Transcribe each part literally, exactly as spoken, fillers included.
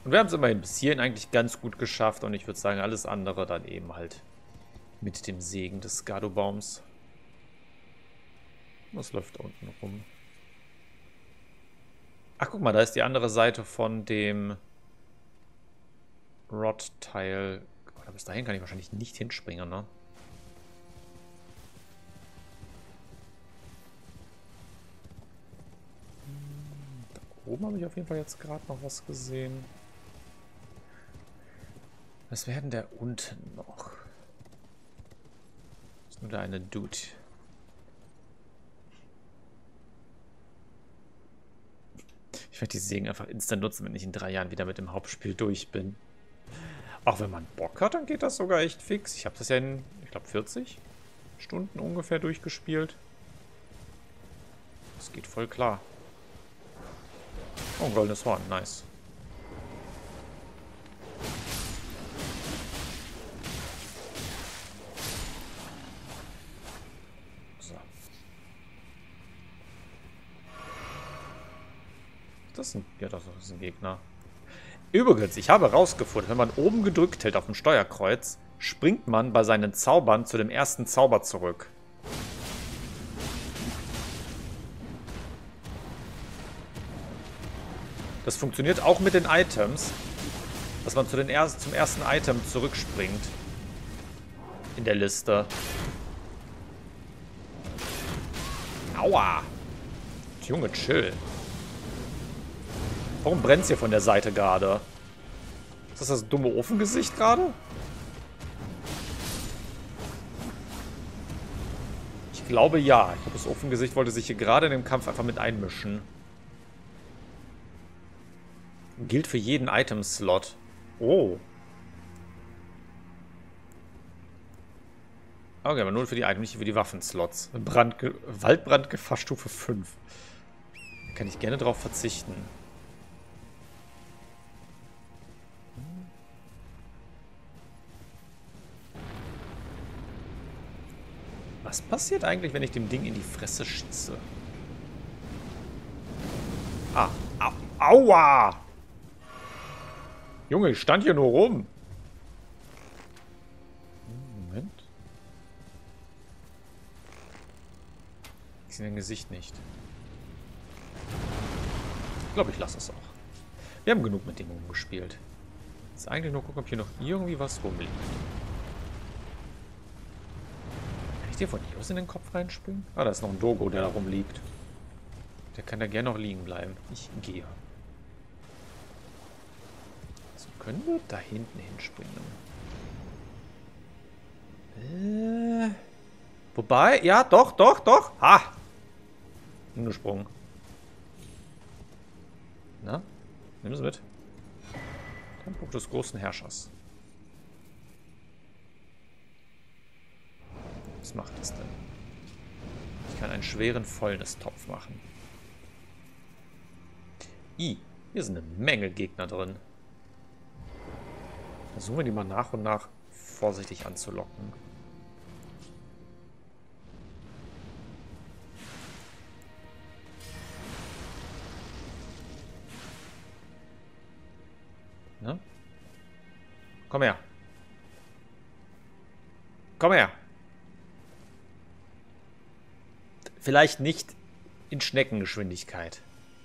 Und wir haben es immerhin bis hierhin eigentlich ganz gut geschafft. Und ich würde sagen, alles andere dann eben halt mit dem Segen des Skado-Baums. Was läuft da unten rum? Ach, guck mal, da ist die andere Seite von dem Rod-Teil. Aber bis dahin kann ich wahrscheinlich nicht hinspringen, ne? Da oben habe ich auf jeden Fall jetzt gerade noch was gesehen. Was wäre denn der unten noch? Ist nur da eine Dude. Ich werde die Segen einfach instant nutzen, wenn ich in drei Jahren wieder mit dem Hauptspiel durch bin. Auch wenn man Bock hat, dann geht das sogar echt fix. Ich habe das ja in, ich glaube, vierzig Stunden ungefähr durchgespielt. Das geht voll klar. Oh, ein goldenes Horn. Nice. So. Das ist ein, ja, das ist ein Gegner. Übrigens, ich habe herausgefunden, wenn man oben gedrückt hält auf dem Steuerkreuz, springt man bei seinen Zaubern zu dem ersten Zauber zurück. Das funktioniert auch mit den Items, dass man zu den er zum ersten Item zurückspringt. In der Liste. Aua! Junge, chill. Warum brennt es hier von der Seite gerade? Ist das das dumme Ofengesicht gerade? Ich glaube ja. Ich glaube, das Ofengesicht wollte sich hier gerade in dem Kampf einfach mit einmischen. Gilt für jeden Item-Slot. Oh. Okay, aber nur für die Items, nicht für die Waffenslots. Brandge Waldbrandgefahr Stufe fünf. Da kann ich gerne drauf verzichten. Was passiert eigentlich, wenn ich dem Ding in die Fresse schieße? Ah, au, aua! Junge, ich stand hier nur rum. Moment. Ich sehe dein Gesicht nicht. Ich glaube, ich lasse es auch. Wir haben genug mit dem rumgespielt. Jetzt eigentlich nur gucken, ob hier noch irgendwie was rumliegt. Kann ich dir von hier aus in den Kopf reinspringen? Ah, da ist noch ein Dogo, der da rumliegt. Der kann da gerne noch liegen bleiben. Ich gehe. So, können wir da hinten hinspringen? Äh, wobei, ja, doch, doch, doch. Ha! Hingesprungen. Na? Nimm es mit. Tempel des großen Herrschers. Was macht das denn? Ich kann einen schweren Fäulnistopf machen. I, hier sind eine Menge Gegner drin. Versuchen wir die mal nach und nach vorsichtig anzulocken. Ne? Komm her. Komm her. Vielleicht nicht in Schneckengeschwindigkeit.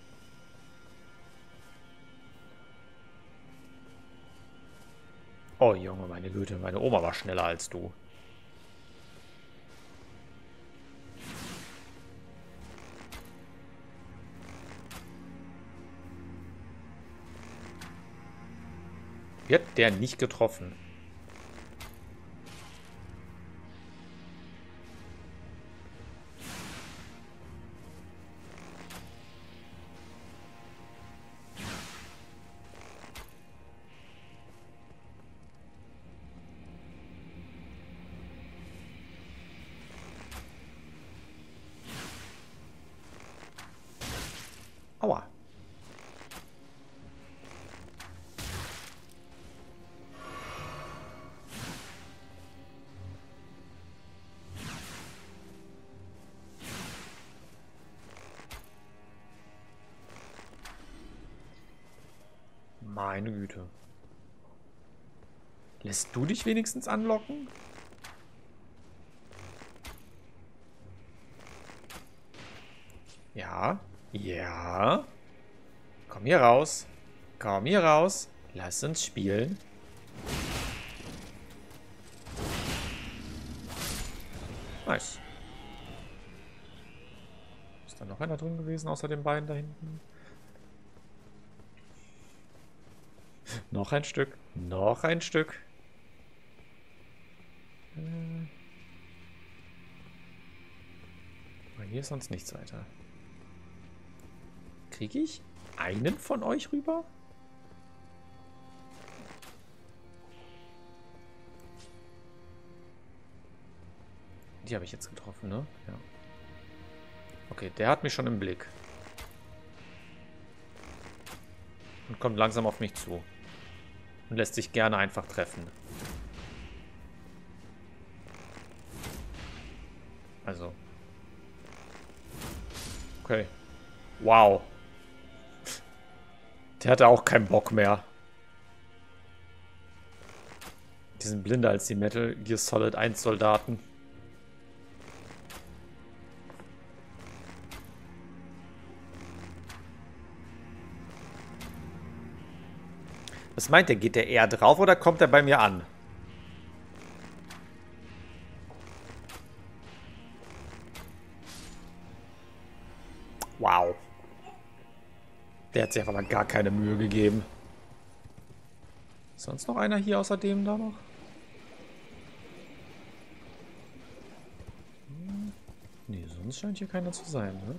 Oh Junge, meine Güte, meine Oma war schneller als du. Wird der nicht getroffen? Aua. Meine Güte. Lässt du dich wenigstens anlocken? Ja. Ja. Komm hier raus. Komm hier raus. Lass uns spielen. Nice. Ist da noch einer drin gewesen, außer den beiden da hinten? Noch ein Stück. Noch ein Stück. Äh. Aber hier ist sonst nichts weiter. Kriege ich einen von euch rüber? Die habe ich jetzt getroffen, ne? Ja. Okay, der hat mich schon im Blick. Und kommt langsam auf mich zu. Und lässt sich gerne einfach treffen. Also. Okay. Wow. Der hatte auch keinen Bock mehr. Die sind blinder als die Metal Gear Solid eins Soldaten. Was meint der? Geht der eher drauf oder kommt er bei mir an? Wow. Der hat sich einfach mal gar keine Mühe gegeben. Ist sonst noch einer hier außer dem da noch? Hm. Nee, sonst scheint hier keiner zu sein, ne?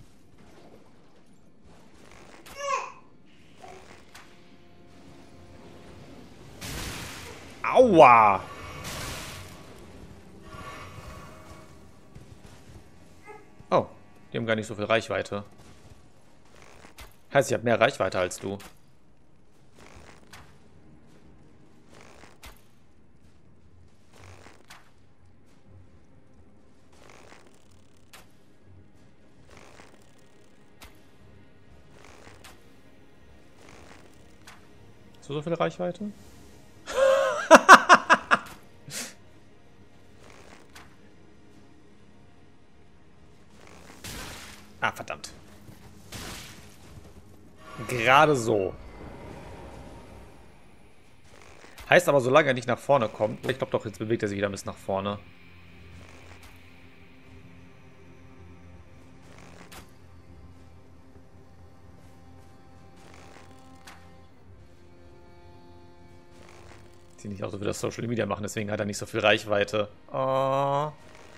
Aua! Oh, die haben gar nicht so viel Reichweite. Heißt, ich habe mehr Reichweite als du. Hast du so viel Reichweite? Ah, verdammt. Gerade so. Heißt aber, solange er nicht nach vorne kommt. Ich glaube doch, jetzt bewegt er sich wieder ein bisschen nach vorne. Sieht nicht aus, als würde das Social Media machen, deswegen hat er nicht so viel Reichweite. Oh.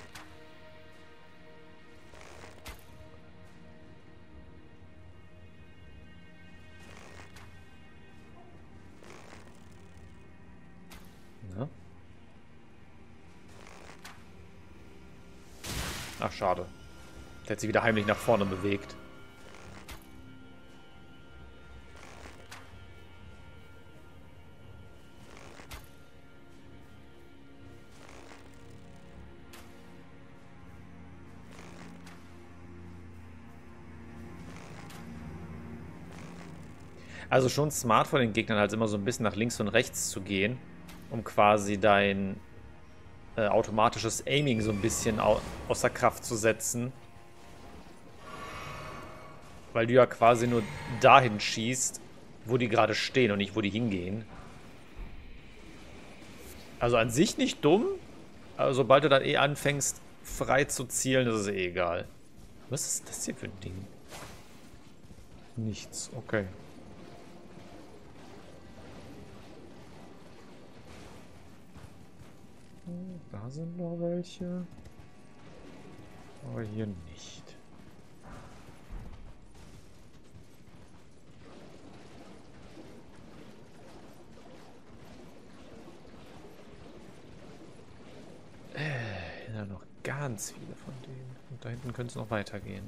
Ach, schade. Der hat sich wieder heimlich nach vorne bewegt. Also schon smart von den Gegnern halt immer so ein bisschen nach links und rechts zu gehen, um quasi dein äh, automatisches Aiming so ein bisschen au außer Kraft zu setzen. Weil du ja quasi nur dahin schießt, wo die gerade stehen und nicht, wo die hingehen. Also an sich nicht dumm, aber sobald du dann eh anfängst, frei zu zielen, ist es eh egal. Was ist das hier für ein Ding? Nichts, okay. Da sind noch welche. Aber hier nicht. Äh, ja, noch ganz viele von denen. Und da hinten könnte es noch weitergehen.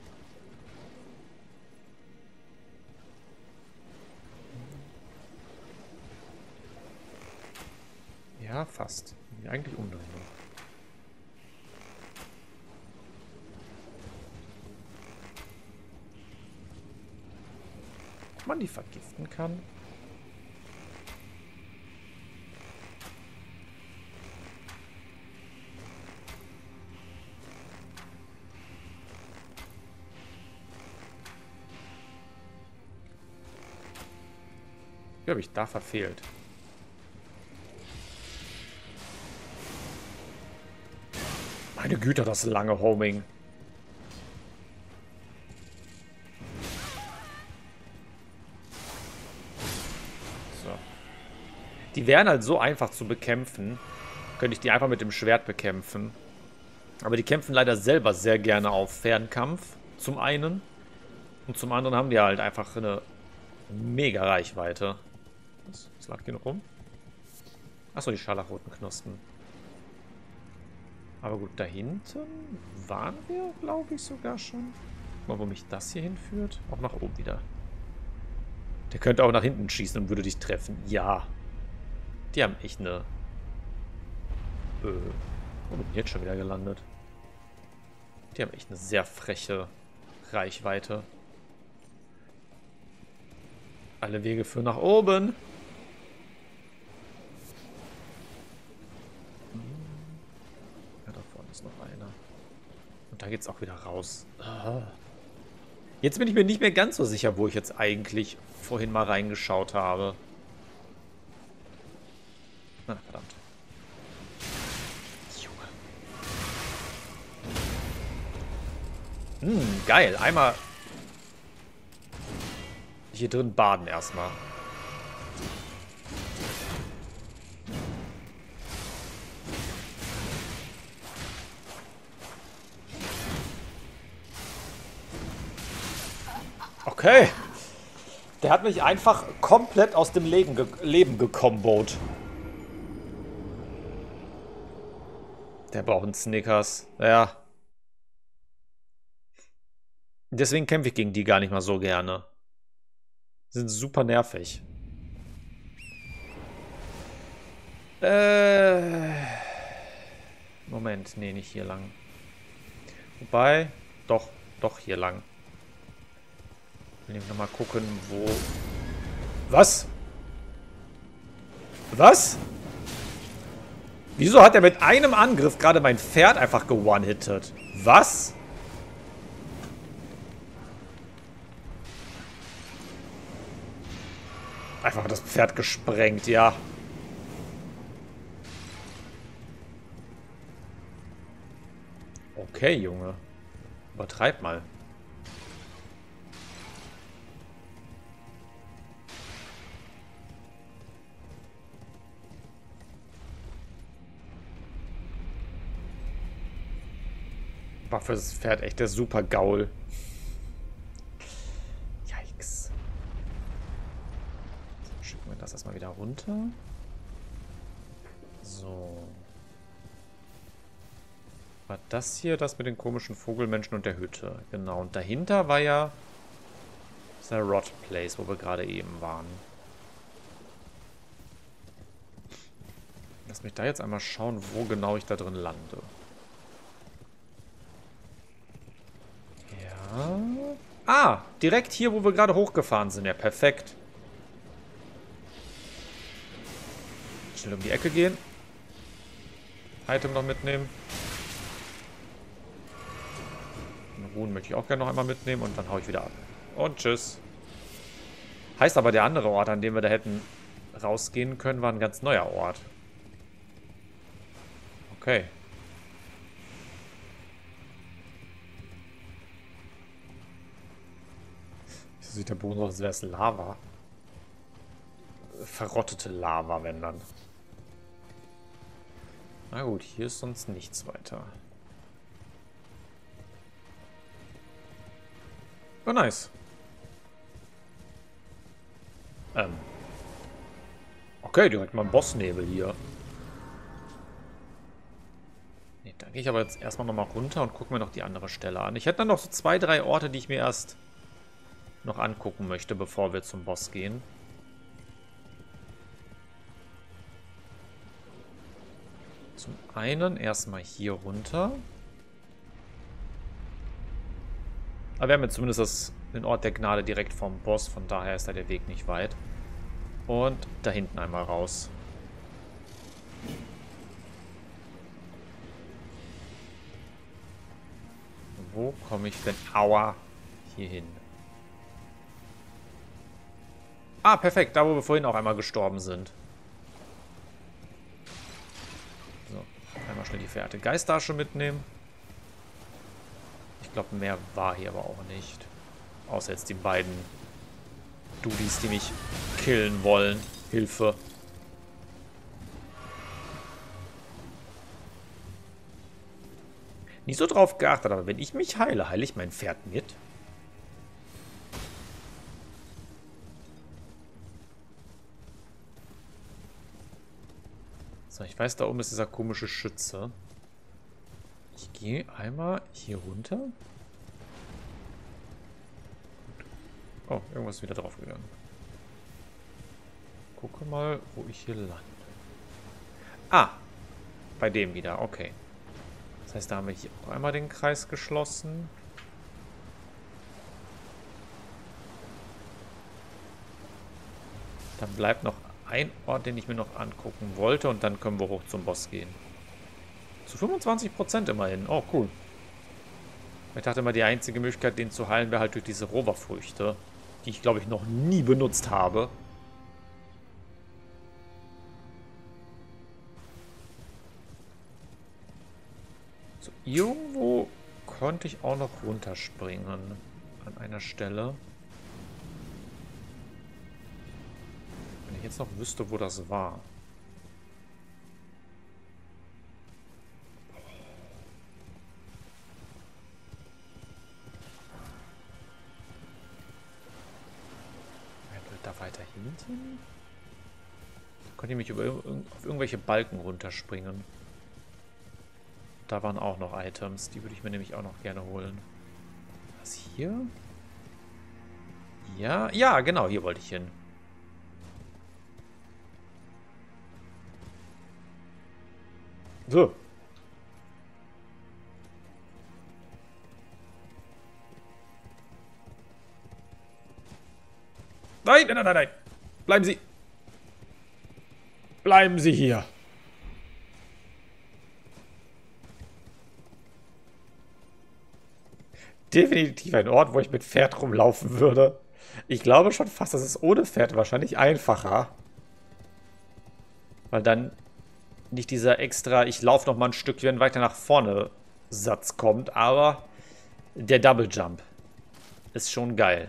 Ja, fast. Eigentlich umdrehen noch. Ob man die vergiften kann? Wie habe ich da verfehlt? Meine Güte, das lange Homing. So. Die wären halt so einfach zu bekämpfen. Könnte ich die einfach mit dem Schwert bekämpfen. Aber die kämpfen leider selber sehr gerne auf Fernkampf. Zum einen. Und zum anderen haben die halt einfach eine mega Reichweite. Was, was lag hier noch rum? Achso, die scharlachroten Knospen. Aber gut, da hinten waren wir, glaube ich, sogar schon. Mal, wo mich das hier hinführt. Auch nach oben wieder. Der könnte auch nach hinten schießen und würde dich treffen. Ja. Die haben echt eine... Äh, wo bin ich jetzt schon wieder gelandet? Die haben echt eine sehr freche Reichweite. Alle Wege führen nach oben. Ja, da vorne ist noch einer. Und da geht's auch wieder raus. Ah. Jetzt bin ich mir nicht mehr ganz so sicher, wo ich jetzt eigentlich vorhin mal reingeschaut habe. Na, verdammt. Junge. Hm, geil. Einmal hier drin baden erstmal. Okay. Der hat mich einfach komplett aus dem Leben, ge Leben gekombot. Der braucht einen Snickers. Ja. Deswegen kämpfe ich gegen die gar nicht mal so gerne. Sind super nervig. Äh. Moment, nee, nicht hier lang. Wobei, doch, doch hier lang. Ich will nochmal gucken, wo... Was? Was? Wieso hat er mit einem Angriff gerade mein Pferd einfach ge-one-hitted? Was? Einfach das Pferd gesprengt, ja. Okay, Junge. Übertreib mal. War für das Pferd echt der super Gaul. Yikes. So, schicken wir das erstmal wieder runter. So. War das hier das mit den komischen Vogelmenschen und der Hütte? Genau. Und dahinter war ja der Rot Place, wo wir gerade eben waren. Lass mich da jetzt einmal schauen, wo genau ich da drin lande. Ja. Ah, direkt hier, wo wir gerade hochgefahren sind. Ja, perfekt. Schnell um die Ecke gehen. Item noch mitnehmen. Den Ruhen möchte ich auch gerne noch einmal mitnehmen und dann hau ich wieder ab. Und tschüss. Heißt aber, der andere Ort, an dem wir da hätten rausgehen können, war ein ganz neuer Ort. Okay. So sieht der Boden aus, als wäre es Lava. Verrottete Lava, wenn dann. Na gut, hier ist sonst nichts weiter. Oh, nice. Ähm. Okay, direkt mal ein Bossnebel hier. Nee, da gehe ich aber jetzt erstmal nochmal runter und gucke mir noch die andere Stelle an. Ich hätte dann noch so zwei, drei Orte, die ich mir erst noch angucken möchte, bevor wir zum Boss gehen. Zum einen erstmal hier runter. Aber wir haben jetzt zumindest das, den Ort der Gnade direkt vom Boss, von daher ist da der Weg nicht weit. Und da hinten einmal raus. Wo komme ich denn? Aua! Hier hin. Ah, perfekt. Da, wo wir vorhin auch einmal gestorben sind. So, einmal schnell die Fährte Geistersche mitnehmen. Ich glaube, mehr war hier aber auch nicht. Außer jetzt die beiden Dudis, die mich killen wollen. Hilfe. Nicht so drauf geachtet, aber wenn ich mich heile, heile ich mein Pferd mit. So, ich weiß, da oben ist dieser komische Schütze. Ich gehe einmal hier runter. Oh, irgendwas ist wieder drauf gegangen. Gucke mal, wo ich hier lande. Ah, bei dem wieder, okay. Das heißt, da haben wir hier auch einmal den Kreis geschlossen. Dann bleibt noch ein Ort, den ich mir noch angucken wollte. Und dann können wir hoch zum Boss gehen. Zu fünfundzwanzig Prozent immerhin. Oh, cool. Ich dachte immer, die einzige Möglichkeit, den zu heilen, wäre halt durch diese Roverfrüchte. Die ich, glaube ich, noch nie benutzt habe. So, irgendwo konnte ich auch noch runterspringen. An einer Stelle. Wenn ich jetzt noch wüsste, wo das war. Da weiter hinten? Da konnte ich mich über, auf irgendwelche Balken runterspringen. Da waren auch noch Items. Die würde ich mir nämlich auch noch gerne holen. Was hier? Ja, ja, genau, hier wollte ich hin. So. Nein, nein, nein, nein. Bleiben Sie. Bleiben Sie hier. Definitiv ein Ort, wo ich mit Pferd rumlaufen würde. Ich glaube schon fast, das ist ohne Pferd wahrscheinlich einfacher. Weil dann nicht dieser extra, ich laufe noch mal ein Stückchen weiter nach vorne Satz kommt, aber der Double Jump ist schon geil.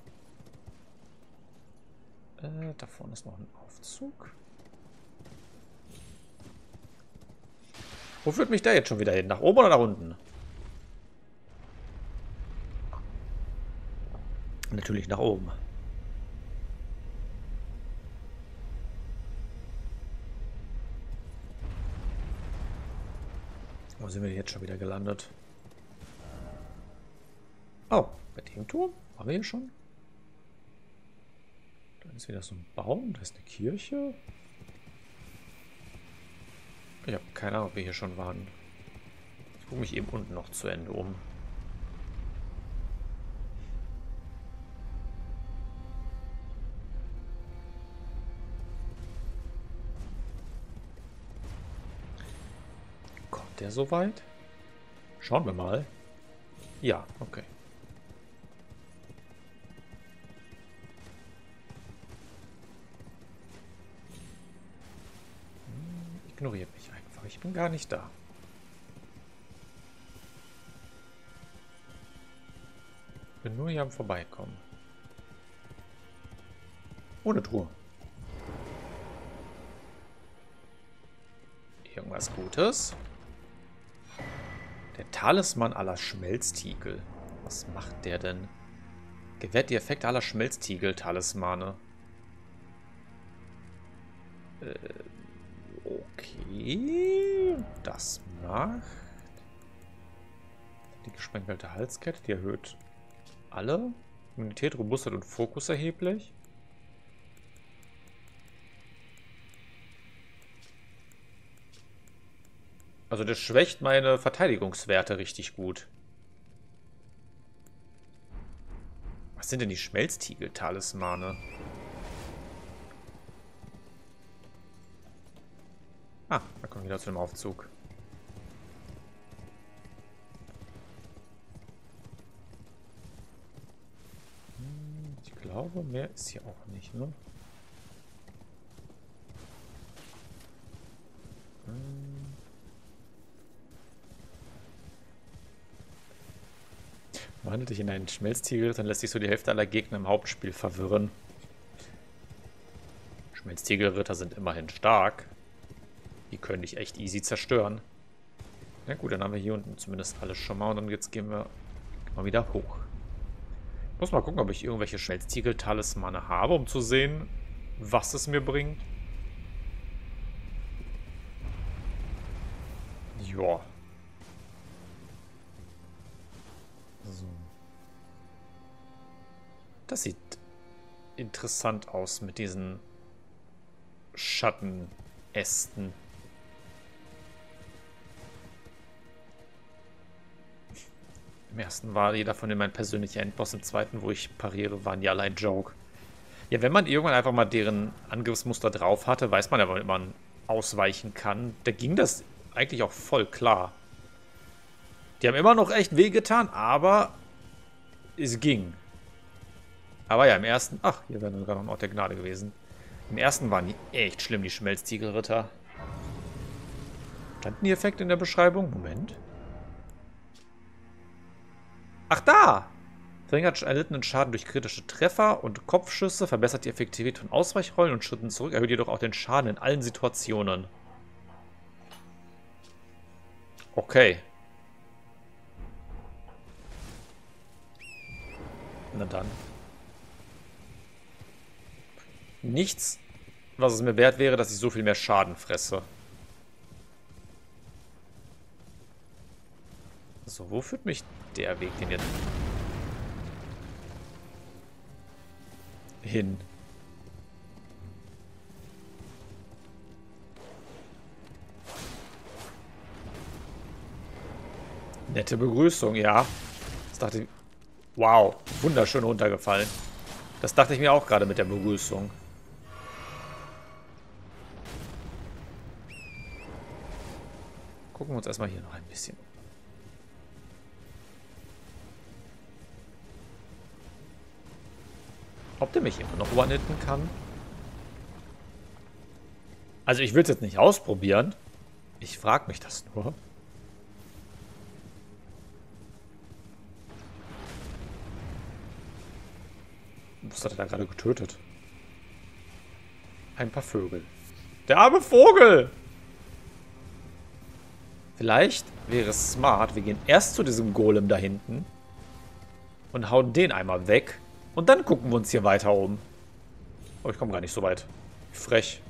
Äh, da vorne ist noch ein Aufzug. Wo führt mich der jetzt schon wieder hin? Nach oben oder nach unten? Natürlich nach oben. Wo sind wir jetzt schon wieder gelandet? Oh, bei dem Turm? Waren wir hier schon? Da ist wieder so ein Baum, da ist eine Kirche. Ich habe keine Ahnung, ob wir hier schon waren. Ich gucke mich eben unten noch zu Ende um. Kommt der so weit? Schauen wir mal. Ja, okay. Ignoriert mich einfach. Ich bin gar nicht da. Bin nur hier am Vorbeikommen. Ohne Truhe. Irgendwas Gutes. Der Talisman aller Schmelztiegel. Was macht der denn? Gewährt die Effekte aller Schmelztiegel-Talismane. Äh, okay. Das macht... Die gesprenkelte Halskette, die erhöht alle. Immunität, Robustheit und Fokus erheblich. Also das schwächt meine Verteidigungswerte richtig gut. Was sind denn die Schmelztiegel-Talismane? Ah, da kommen wir wieder zu dem Aufzug. glaube, mehr ist hier auch nicht, ne? Hm. Wandelt dich in einen Schmelztiegel, dann lässt sich so die Hälfte aller Gegner im Hauptspiel verwirren. Schmelztiegelritter sind immerhin stark. Die können dich echt easy zerstören. Na gut, dann haben wir hier unten zumindest alles schon mal. Und dann jetzt gehen wir mal wieder hoch. Ich muss mal gucken, ob ich irgendwelche Schmelztiegel-Talismane habe, um zu sehen, was es mir bringt. Joa. So. Das sieht interessant aus mit diesen Schattenästen. Im ersten war jeder von denen mein persönlicher Endboss, im zweiten, wo ich pariere, waren die alle ein Joke. Ja, wenn man irgendwann einfach mal deren Angriffsmuster drauf hatte, weiß man ja, womit man ausweichen kann. Da ging das eigentlich auch voll klar. Die haben immer noch echt wehgetan, aber es ging. Aber ja, im ersten... Ach, hier wäre gerade noch ein Ort der Gnade gewesen. Im ersten waren die echt schlimm, die Schmelztiegelritter. Standen die Effekte in der Beschreibung? Moment. Ach, da! Verringert erlittenen Schaden durch kritische Treffer und Kopfschüsse, verbessert die Effektivität von Ausweichrollen und Schritten zurück, erhöht jedoch auch den Schaden in allen Situationen. Okay. Na dann. Nichts, was es mir wert wäre, dass ich so viel mehr Schaden fresse. So, wo führt mich der Weg denn jetzt hin? Nette Begrüßung, ja. Das dachte ich... Wow, wunderschön runtergefallen. Das dachte ich mir auch gerade mit der Begrüßung. Gucken wir uns erstmal hier noch ein bisschen um. Ob der mich immer noch one-hitten kann? Also ich will es jetzt nicht ausprobieren. Ich frage mich das nur. Was hat er da gerade getötet? Ein paar Vögel. Der arme Vogel! Vielleicht wäre es smart, wir gehen erst zu diesem Golem da hinten und hauen den einmal weg. Und dann gucken wir uns hier weiter um. Oh, ich komme gar nicht so weit. Frech.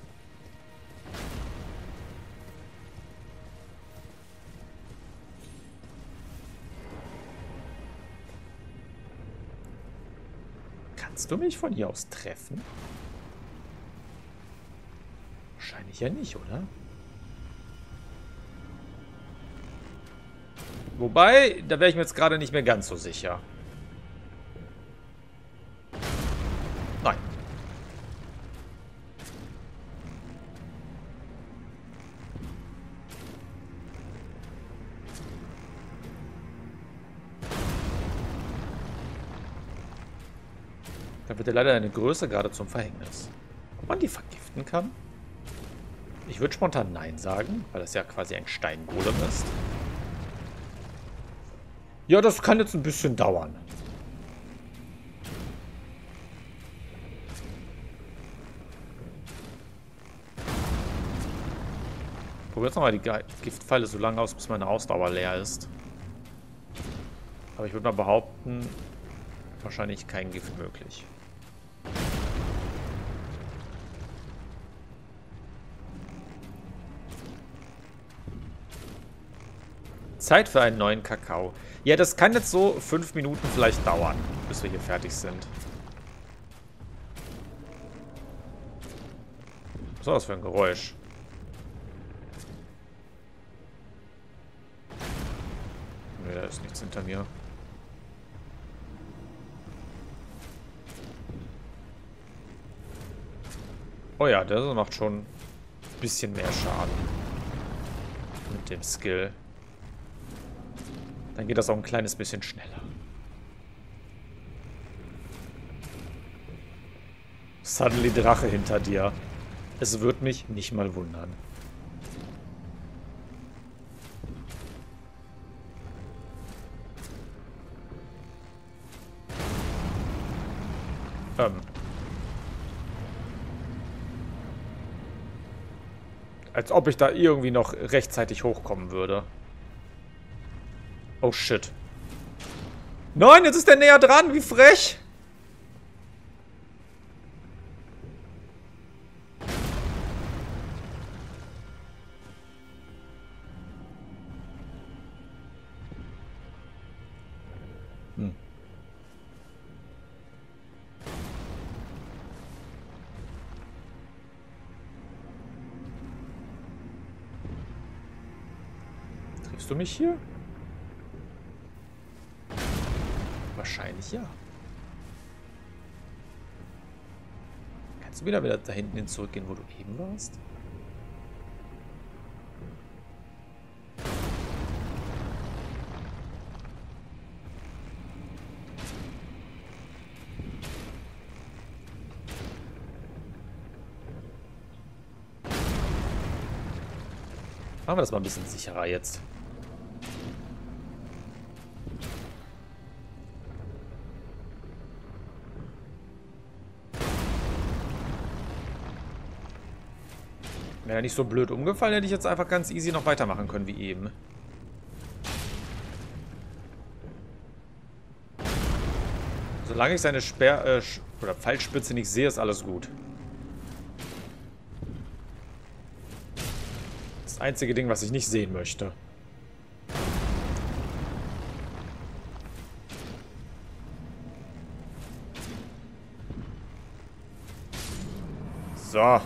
Kannst du mich von hier aus treffen? Wahrscheinlich ja nicht, oder? Wobei, da wäre ich mir jetzt gerade nicht mehr ganz so sicher. Nein. Da wird ja leider eine Größe gerade zum Verhängnis. Ob man die vergiften kann? Ich würde spontan Nein sagen, weil das ja quasi ein Steingolem ist. Ja, das kann jetzt ein bisschen dauern. Probiert nochmal die Giftpfeile so lange aus, bis meine Ausdauer leer ist. Aber ich würde mal behaupten, wahrscheinlich kein Gift möglich. Zeit für einen neuen Kakao. Ja, das kann jetzt so fünf Minuten vielleicht dauern, bis wir hier fertig sind. Was war das für ein Geräusch? Ne, da ist nichts hinter mir. Oh ja, der macht schon ein bisschen mehr Schaden. Mit dem Skill. Dann geht das auch ein kleines bisschen schneller. Suddenly Drache hinter dir. Es wird mich nicht mal wundern. Ähm. Als ob ich da irgendwie noch rechtzeitig hochkommen würde. Oh shit. Nein, jetzt ist der näher dran, wie frech! Hm. Triffst du mich hier? Wahrscheinlich ja. Kannst du wieder wieder da hinten hin zurückgehen, wo du eben warst? Machen wir das mal ein bisschen sicherer jetzt. Wäre er nicht so blöd umgefallen, hätte ich jetzt einfach ganz easy noch weitermachen können wie eben. Solange ich seine Speer äh, oder Pfeilspitze nicht sehe, ist alles gut. Das einzige Ding, was ich nicht sehen möchte. So.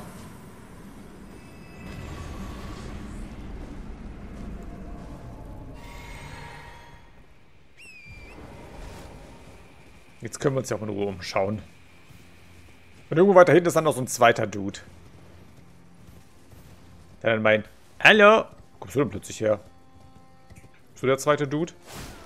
Jetzt können wir uns ja auch in Ruhe umschauen. Und irgendwo weiter hinten ist dann noch so ein zweiter Dude. Der dann meint, hallo, kommst du denn plötzlich her? Bist du der zweite Dude?